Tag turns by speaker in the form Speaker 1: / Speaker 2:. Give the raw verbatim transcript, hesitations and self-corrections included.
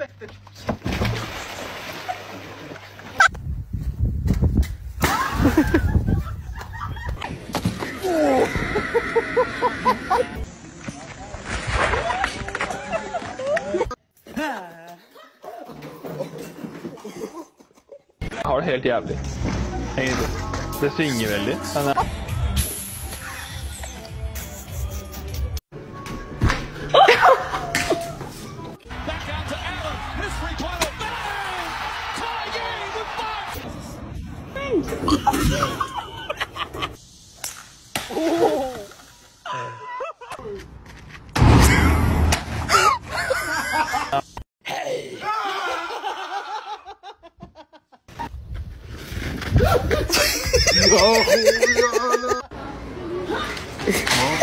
Speaker 1: expected.
Speaker 2: Jeg har det helt jævlig. Egentlig. Det svinger veldig. Men jeg...
Speaker 3: No,